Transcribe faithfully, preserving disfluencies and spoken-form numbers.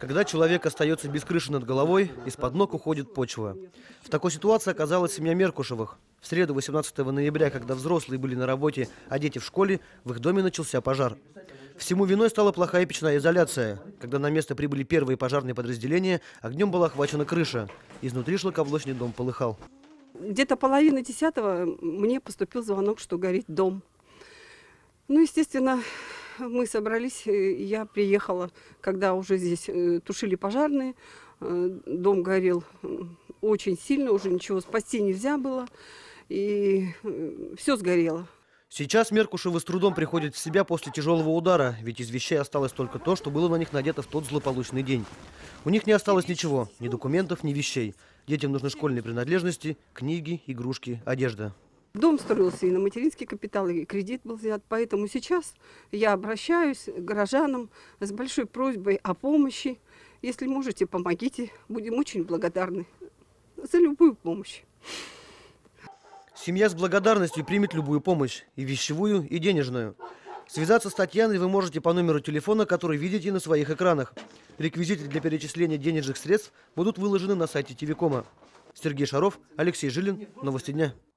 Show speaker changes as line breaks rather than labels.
Когда человек остается без крыши над головой, из-под ног уходит почва. В такой ситуации оказалась семья Меркушевых. В среду восемнадцатого ноября, когда взрослые были на работе, а дети в школе, в их доме начался пожар. Всему виной стала плохая печная изоляция. Когда на место прибыли первые пожарные подразделения, огнем была охвачена крыша. Изнутри шлакоблочный дом полыхал.
Где-то половина десятого мне поступил звонок, что горит дом. Ну, естественно, мы собрались, я приехала, когда уже здесь тушили пожарные. Дом горел очень сильно, уже ничего спасти нельзя было, и все сгорело.
Сейчас Меркушевы с трудом приходят в себя после тяжелого удара, ведь из вещей осталось только то, что было на них надето в тот злополучный день. У них не осталось ничего, ни документов, ни вещей. Детям нужны школьные принадлежности, книги, игрушки, одежда.
Дом строился и на материнский капитал, и кредит был взят. Поэтому сейчас я обращаюсь к горожанам с большой просьбой о помощи. Если можете, помогите. Будем очень благодарны за любую помощь.
Семья с благодарностью примет любую помощь, и вещевую, и денежную. Связаться с Татьяной вы можете по номеру телефона, который видите на своих экранах. Реквизиты для перечисления денежных средств будут выложены на сайте Тивикома. Сергей Шаров, Алексей Жилин. Новости дня.